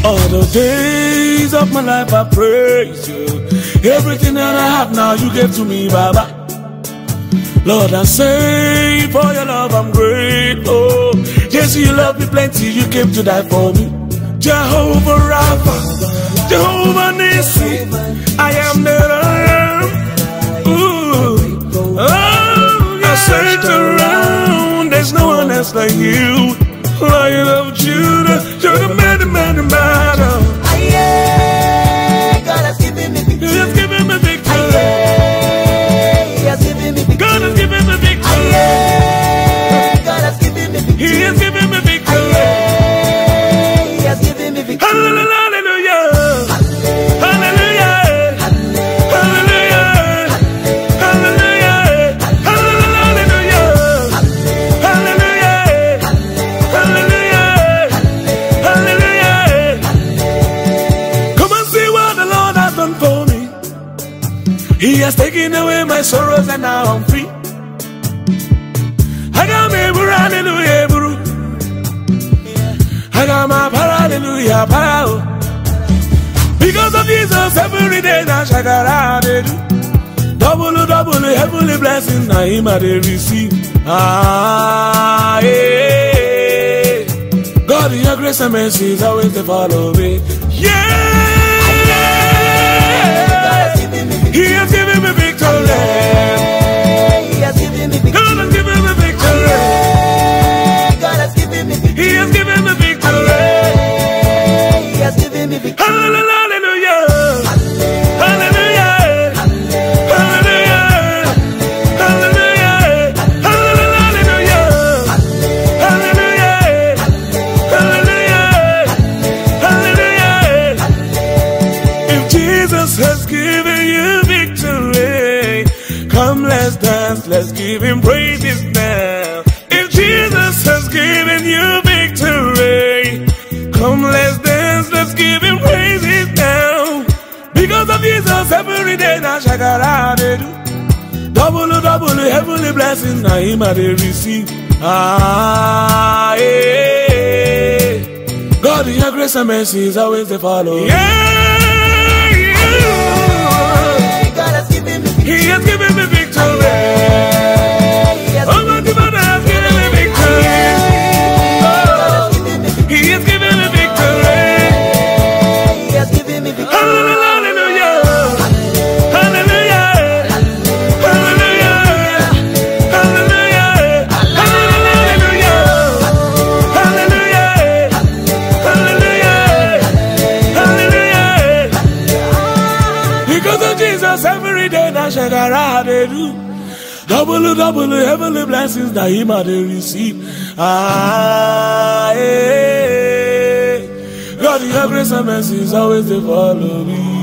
All the days of my life I praise you. Everything that I have now you gave to me, Baba. Lord, I say for your love I'm grateful. Yes, you love me plenty, you came to die for me. Jehovah Rapha, Jehovah Nissi, I am that I am. Ooh. Oh, I searched around, there's no one else like you. Lion of Judah, you're the man, the man, the man. God has given me victory. He has given me victory. He has given me victory. God has given me victory. God has given me victory. He has given me victory. He has given me victory. Hallelujah. Hallelujah. Hallelujah. Hallelujah. Hallelujah. Hallelujah. Hallelujah. Come and see what the Lord has done for me. He has taken away my sorrows and now I'm free. I got me, hallelujah, bro. I got my hallelujah, power. Because of Jesus, every day that I do. Double, heavenly blessing, now him I receive. Ah, yeah. God, in your grace and mercy is always to follow me. Yeah. He has given me victory. He has given me victory. God has given me victory. God has given me victory. He has given me victory. He has given me victory. Hallelujah. Hallelujah. Hallelujah. Hallelujah. Hallelujah. Hallelujah. Hallelujah. Hallelujah. If Jesus has given you victory, come let's dance, let's give him praises now. If Jesus has given you victory, come let's dance, let's give him praises now. Because of Jesus, every day now shakara they do. Double, heavenly blessing, now him I they receive. Ah, yeah. God in your grace and mercy is always to follow. Yeah. God has given me victory. He has given me victory. Oh, my God has given me victory. Oh, he has given me victory. He has given me victory. Hallelujah. Hallelujah. Hallelujah. Hallelujah. Hallelujah. Hallelujah. Hallelujah. Hallelujah. Because of Jesus, every day that shakara they do. Double, heavenly blessings that him I they receive. Ah, yeah. God, your grace and mercy is always to follow me.